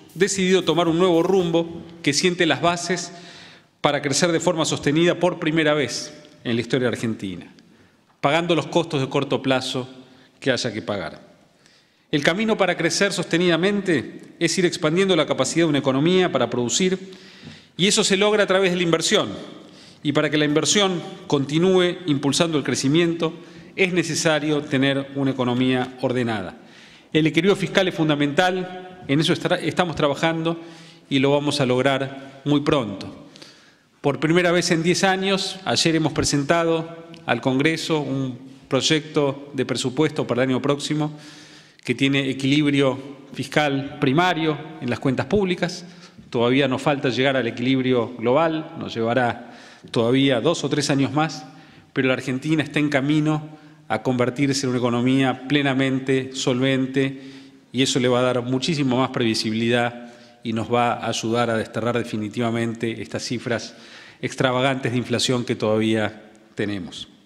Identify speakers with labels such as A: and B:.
A: decidido tomar un nuevo rumbo que siente las bases para crecer de forma sostenida por primera vez en la historia argentina, pagando los costos de corto plazo que haya que pagar. El camino para crecer sostenidamente es ir expandiendo la capacidad de una economía para producir, y eso se logra a través de la inversión. Y para que la inversión continúe impulsando el crecimiento, es necesario tener una economía ordenada. El equilibrio fiscal es fundamental, en eso estamos trabajando y lo vamos a lograr muy pronto. Por primera vez en 10 años, ayer hemos presentado al Congreso un proyecto de presupuesto para el año próximo que tiene equilibrio fiscal primario en las cuentas públicas. Todavía nos falta llegar al equilibrio global, nos llevará todavía 2 o 3 años más, pero la Argentina está en camino a convertirse en una economía plenamente solvente y eso le va a dar muchísimo más previsibilidad y nos va a ayudar a desterrar definitivamente estas cifras extravagantes de inflación que todavía tenemos.